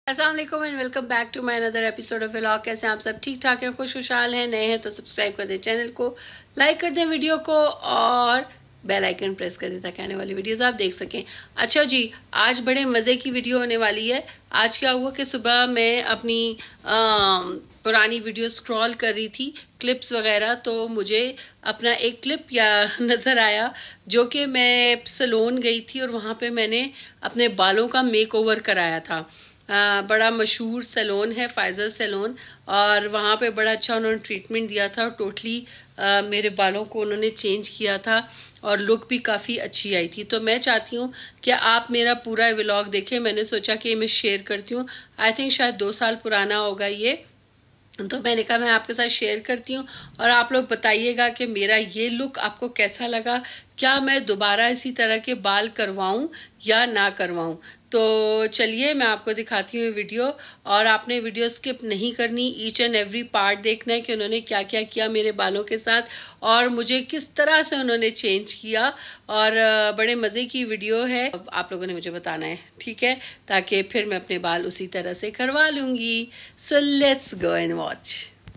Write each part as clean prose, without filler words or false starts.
अस्सलाम वालेकुम and welcome back to my another episode of vlog. कैसे हैं आप सब? ठीक ठाक हैं, खुशहाल हैं? नए हैं तो सब्सक्राइब कर दें चैनल को, लाइक कर दें वीडियो को और बेल आइकन प्रेस कर दें ताकि आने वाली वीडियोस आप देख सकें। अच्छा जी, आज बड़े मज़े की वीडियो होने वाली है। आज क्या हुआ कि सुबह मैं अपनी पुरानी वीडियो स्क्रॉल कर रही थी, क्लिप्स वगैरह, तो मुझे अपना एक क्लिप नज़र आया जो कि मैं सैलून गई थी और वहाँ पे मैंने अपने बालों का मेकओवर कराया था। बड़ा मशहूर सैलून है फाइजर सैलून, और वहाँ पे बड़ा अच्छा उन्होंने ट्रीटमेंट दिया था और टोटली मेरे बालों को उन्होंने चेंज किया था और लुक भी काफ़ी अच्छी आई थी। तो मैं चाहती हूँ कि आप मेरा पूरा व्लॉग देखें। मैंने सोचा कि मैं शेयर करती हूँ। आई थिंक शायद 2 साल पुराना होगा ये, तो मैंने कहा मैं आपके साथ शेयर करती हूँ और आप लोग बताइएगा कि मेरा ये लुक आपको कैसा लगा। क्या मैं दोबारा इसी तरह के बाल करवाऊं या ना करवाऊं? तो चलिए मैं आपको दिखाती हूँ वीडियो, और आपने वीडियो स्किप नहीं करनी, ईच एंड एवरी पार्ट देखना है कि उन्होंने क्या क्या किया मेरे बालों के साथ और मुझे किस तरह से उन्होंने चेंज किया। और बड़े मज़े की वीडियो है, आप लोगों ने मुझे बताना है, ठीक है, ताकि फिर मैं अपने बाल उसी तरह से करवा लूँगी। So let's go and watch.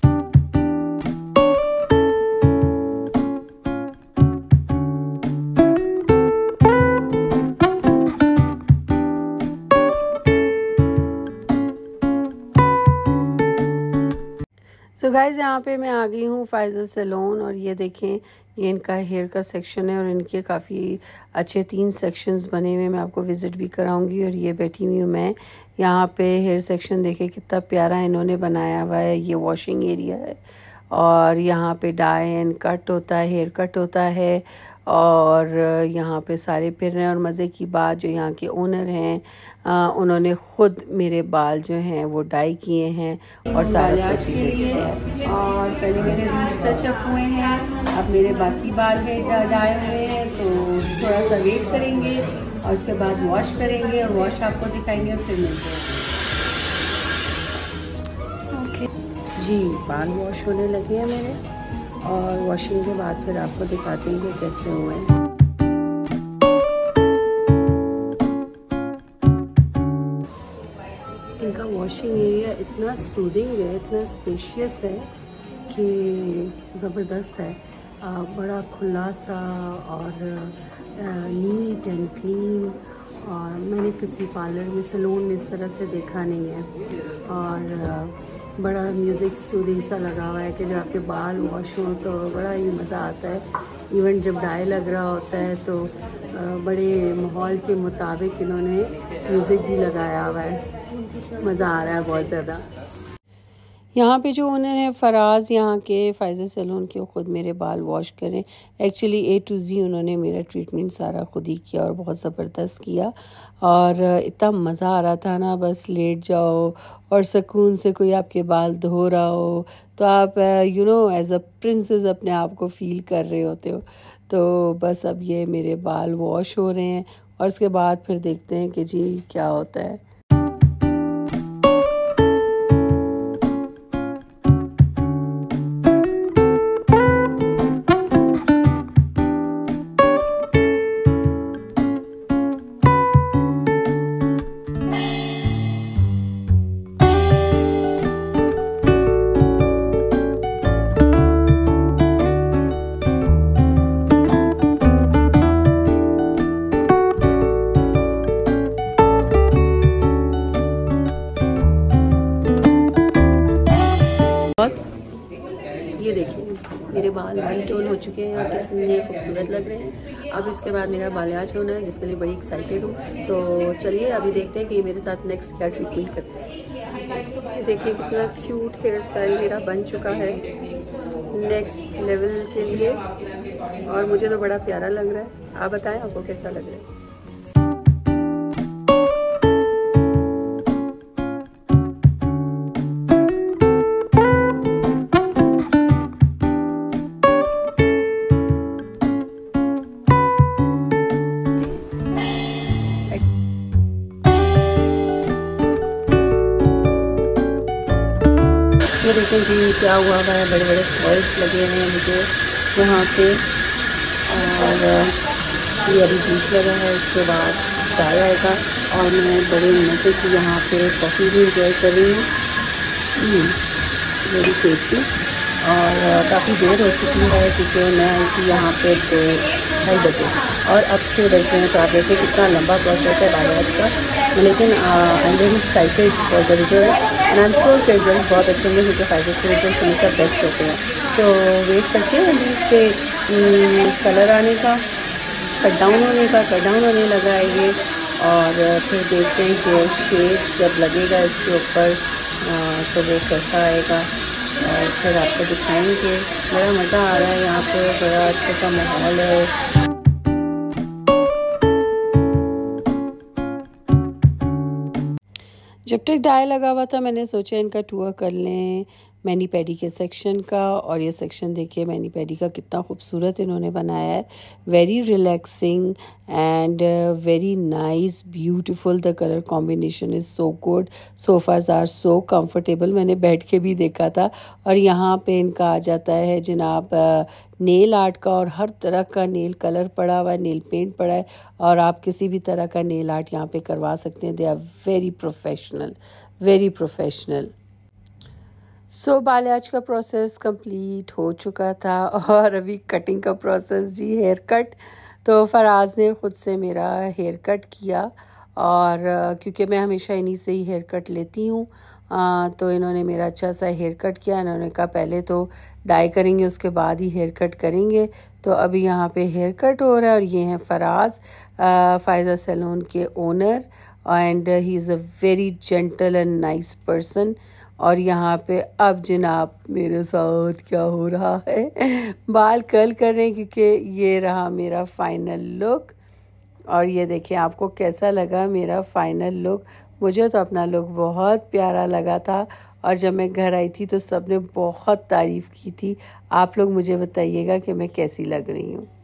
तो गाइज़ यहाँ पे मैं आ गई हूँ फाइजर सैलून, और ये देखें ये इनका हेयर का सेक्शन है और इनके काफ़ी अच्छे 3 सेक्शंस बने हुए हैं। मैं आपको विज़िट भी कराऊंगी। और ये बैठी हुई हूँ मैं यहाँ पे। हेयर सेक्शन देखें कितना प्यारा इन्होंने बनाया हुआ है। ये वॉशिंग एरिया है और यहाँ पे डाई एंड कट होता है, हेयर कट होता है, और यहाँ पे सारे फिर रहे हैं। और मज़े की बात, जो यहाँ के ओनर हैं उन्होंने ख़ुद मेरे बाल जो हैं वो डाई किए हैं और सारा प्रोसीजर किया है। और पहले मेरे रूट टचअप हुए हैं, अब मेरे बाकी बाल है डाई हुए हैं, तो थोड़ा सा वेट करेंगे और उसके बाद वॉश करेंगे और वॉश आपको दिखाएंगे और फिर मिलते हैं। ओके जी, बाल वॉश होने लगे हैं मेरे, और वॉशिंग के बाद फिर आपको दिखाते हैं कि कैसे हुए हैं। इनका वॉशिंग एरिया इतना सूदिंग है, इतना स्पेशियस है कि ज़बरदस्त है। बड़ा खुला सा और नीट एंड क्लीन, और मैंने किसी पार्लर में सैलून में इस तरह से देखा नहीं है। और बड़ा म्यूज़िक सूदिंग सा लगा हुआ है कि जब आपके बाल वॉश हों तो बड़ा ही मज़ा आता है। इवन जब डाई लग रहा होता है तो बड़े माहौल के मुताबिक इन्होंने म्यूज़िक भी लगाया हुआ है। मज़ा आ रहा है बहुत ज़्यादा। यहाँ पे जो उन्होंने फराज यहाँ के फाइजर सैलून के खुद मेरे बाल वॉश करें, एक्चुअली A to Z उन्होंने मेरा ट्रीटमेंट सारा खुद ही किया और बहुत ज़बरदस्त किया। और इतना मज़ा आ रहा था ना, बस लेट जाओ और सुकून से कोई आपके बाल धो रहा हो तो आप एज अ प्रिंसेस अपने आप को फील कर रहे होते हो। तो बस अब ये मेरे बाल वॉश हो रहे हैं और उसके बाद फिर देखते हैं कि जी क्या होता है। ये देखिए मेरे बाल वन टोन हो चुके हैं और कितने खूबसूरत लग रहे हैं। अब इसके बाद मेरा बालियाज होना है, जिसके लिए बड़ी एक्साइटेड हूँ। तो चलिए अभी देखते हैं कि ये मेरे साथ नेक्स्ट क्या ट्रीटमेंट करते हैं। ये देखिए कितना क्यूट हेयर स्टाइल मेरा बन चुका है नेक्स्ट लेवल के लिए, और मुझे तो बड़ा प्यारा लग रहा है। आप बताएं आपको कैसा लग रहा है? ये देखें जी क्या हुआ है, बड़े बड़े फॉल्स लगे हुए हैं मुझे यहाँ पे, और ये अभी बीच लगा है। इसके बाद चाय आएगा और मैं बड़े मज़े की यहाँ पे कॉफ़ी भी इंजॉय कर रही हूँ, वेरी टेस्टी। और काफ़ी देर हो चुकी है क्योंकि मैं आई थी यहाँ पे 2-2:30 बजे और अब 6 बज रहे हैं। तो आप देखिए कितना लंबा प्रोसेस है बालाज का, लेकिन I am very excited for the result and I am sure के रिजल्ट बहुत अच्छे होंगे क्योंकि फाइजर के रिजल्ट हमेशा बेस्ट होते हैं। तो वेट करते हैं अभी इसके कलर आने का, कट डाउन होने लगा है ये, और फिर देखते हैं कि शेड जब लगेगा इसके ऊपर तो वो कैसा आएगा और फिर आपको दिखाएंगे। बड़ा मज़ा आ रहा है यहाँ पे, बड़ा अच्छा सा माहौल है। जब तक डाई लगा हुआ था मैंने सोचा इनका टूर कर लें मैनी पैडी के सेक्शन का, और ये सेक्शन देखिए मैनी पैडी का कितना खूबसूरत इन्होंने बनाया है, very relaxing and very nice, beautiful. The colour combination is so good, sofas are so comfortable. मैंने बैठ के भी देखा था। और यहाँ पे इनका आ जाता है जनाब नेल आर्ट का, और हर तरह का नेल कलर पड़ा हुआ है, नेल पेंट पड़ा है, और आप किसी भी तरह का नेल आर्ट यहाँ पे करवा सकते हैं। They are very professional, very professional. So Balaj का प्रोसेस कंप्लीट हो चुका था और अभी कटिंग का प्रोसेस जी, हेयर कट। तो फराज ने ख़ुद से मेरा हेयर कट किया, और क्योंकि मैं हमेशा इन्हीं से ही हेयर कट लेती हूँ, तो इन्होंने मेरा अच्छा सा हेयर कट किया। इन्होंने कहा पहले तो डाई करेंगे उसके बाद ही हेयर कट करेंगे। तो अभी यहाँ पे हेयर कट हो रहा है, और ये हैं फराज, फायज़ा सैलून के owner, and he is a very gentle and nice person. और यहाँ पे अब जनाब मेरे साथ क्या हो रहा है, बाल कर्ल कर रहे हैं क्योंकि ये रहा मेरा फाइनल लुक। और ये देखिए आपको कैसा लगा मेरा फाइनल लुक। मुझे तो अपना लुक बहुत प्यारा लगा था, और जब मैं घर आई थी तो सबने बहुत तारीफ़ की थी। आप लोग मुझे बताइएगा कि मैं कैसी लग रही हूँ।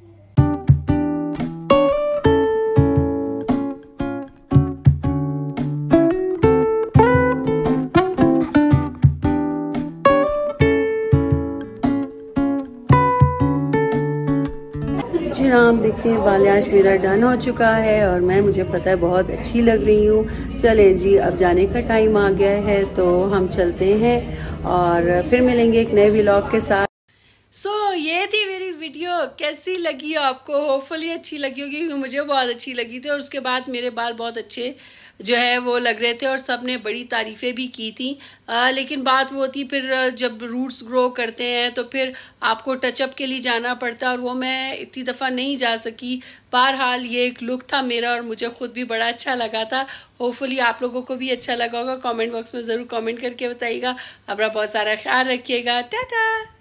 जनाब देखिए बालाज मेरा डन हो चुका है, और मुझे पता है बहुत अच्छी लग रही हूँ। चलें जी, अब जाने का टाइम आ गया है, तो हम चलते हैं और फिर मिलेंगे एक नए व्लॉग के साथ। ये थी मेरी वीडियो, कैसी लगी आपको? होपफुली अच्छी लगी होगी, क्योंकि मुझे बहुत अच्छी लगी थी। और उसके बाद मेरे बाल बहुत अच्छे जो है वो लग रहे थे, और सब ने बड़ी तारीफ़ें भी की थी। लेकिन बात वो थी, फिर जब रूट्स ग्रो करते हैं तो फिर आपको टचअप के लिए जाना पड़ता है, और वो मैं इतनी दफ़ा नहीं जा सकी। बहरहाल ये एक लुक था मेरा, और मुझे खुद भी बड़ा अच्छा लगा था। होपफुली आप लोगों को भी अच्छा लगा होगा। कमेंट बॉक्स में ज़रूर कमेंट करके बताइएगा। अपना बहुत सारा ख्याल रखिएगा। टाटा।